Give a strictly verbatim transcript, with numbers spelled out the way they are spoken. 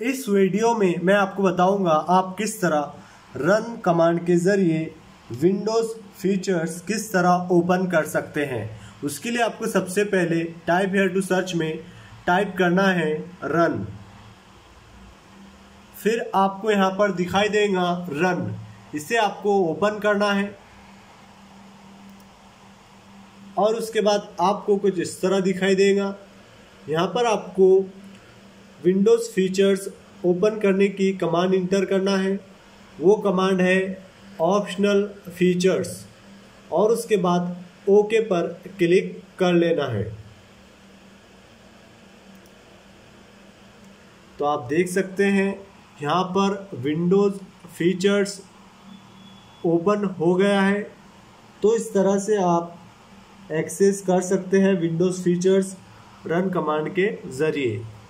इस वीडियो में मैं आपको बताऊंगा आप किस तरह रन कमांड के ज़रिए विंडोज़ फीचर्स किस तरह ओपन कर सकते हैं। उसके लिए आपको सबसे पहले टाइप हियर टू सर्च में टाइप करना है रन। फिर आपको यहाँ पर दिखाई देगा रन, इसे आपको ओपन करना है और उसके बाद आपको कुछ इस तरह दिखाई देगा। यहाँ पर आपको विंडोज़ फीचर्स ओपन करने की कमांड इंटर करना है। वो कमांड है ऑप्शनल फीचर्स और उसके बाद ओके पर क्लिक कर लेना है। तो आप देख सकते हैं यहाँ पर विंडोज़ फीचर्स ओपन हो गया है। तो इस तरह से आप एक्सेस कर सकते हैं विंडोज़ फीचर्स रन कमांड के ज़रिए।